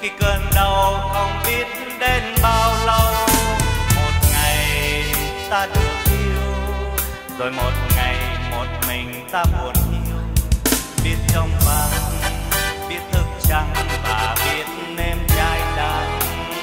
khi cơn đau không biết đến bao lâu. Một ngày ta được yêu, rồi một ngày một mình ta buồn yêu. Biết trong vắng, biết thức trắng và biết nếm trái đắng.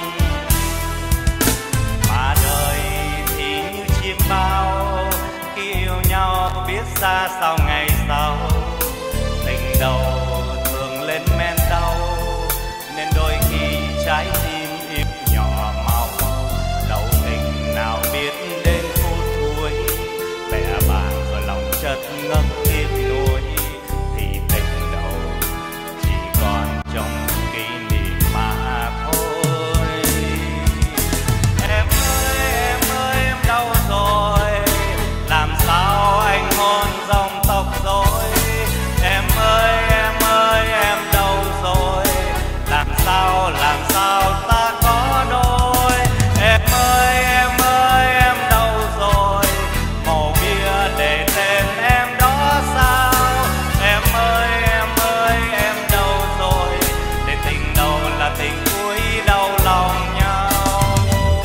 Mà đời thì như chim bao, khi yêu nhau biết xa sau ngày sau. Tình đầu thường lên men đau, nên đôi khi trái tim im nhỏ mau. Đâu tình nào biết đến phút cuối, bẻ bàng rồi lòng chợt ngất tiếc nuối. Thì tình đầu chỉ còn trong kỷ niệm mà thôi. Em ơi em đâu rồi, làm sao anh hôn dòng tóc rối. Em ơi em đâu rồi, làm sao ta có đôi. Em ơi em đâu rồi, màu bia để tên em đó sao. Em ơi em đâu rồi, để tình đầu là tình cuối đau lòng nhau.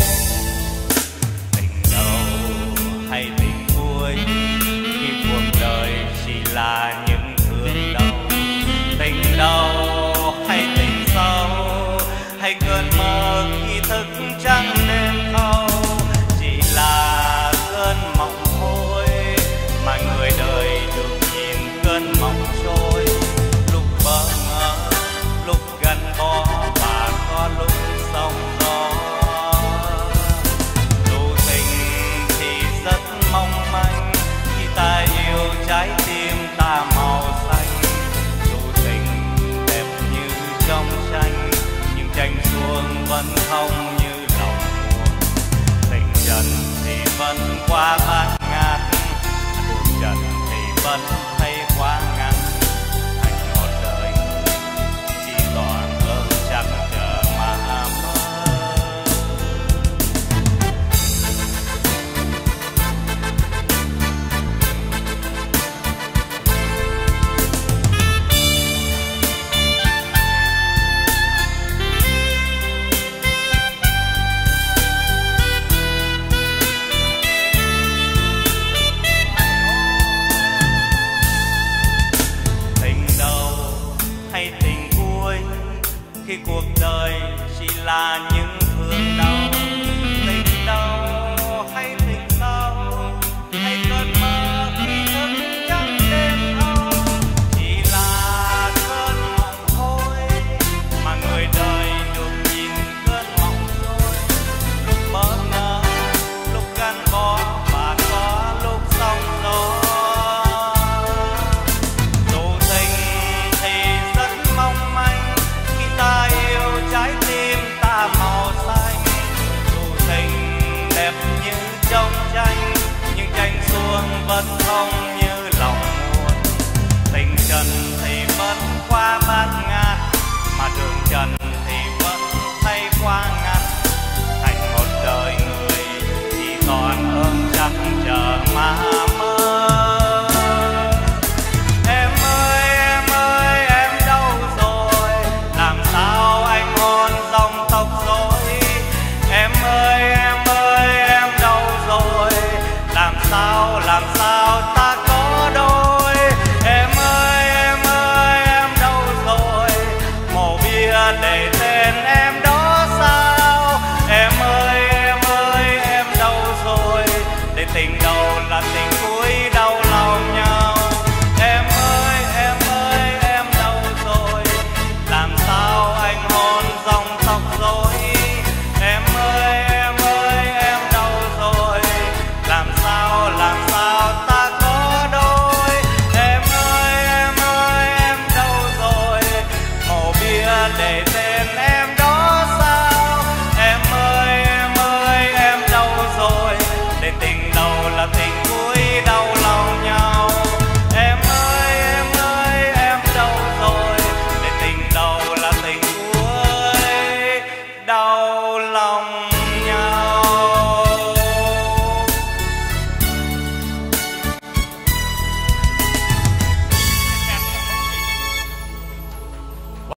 Tình đầu hay tình cuối, khi cuộc đời chỉ là những thương đau. Tình đầu hay tình sâu, hay cơn mơ khi thức trắng đêm thâu. Chỉ là cơn mộng thôi, mà người đời được nhìn cơn mộng trôi. Lúc bỡ ngỡ, lúc gắn bó, và có lúc sóng gió. Dù tình thì rất mong manh, khi ta yêu trái tim ta màu xanh. Dù tình đẹp như trong tranh, nhưng tranh xuông vẫn không như lòng buồn. Tình trần thì vẫn qua bát ngát, đường trần thì vẫn thấy quá ngắn. Thành một đời chỉ còn ước chắc chờ mà mơ. Tình đầu hay tình cuối, khi cuộc đời chỉ là những thương đau. Tình đầu hay tình sau, hay cơn mơ khi thức trắng đêm thâu. Chỉ là cơn mộng thôi, mà người đời được nhìn cơn mộng trôi. Lúc bỡ ngỡ, lúc gắn bó, và có lúc sóng gió. Dù tình thì rất mong manh, khi ta yêu trái tim ta màu xanh. Dù tình đẹp như trong tranh, nhưng tranh xuông vẫn không như lòng muốn. Tình trần thì vẫn qua bát ngát, mà đường trần thì vẫn thay qua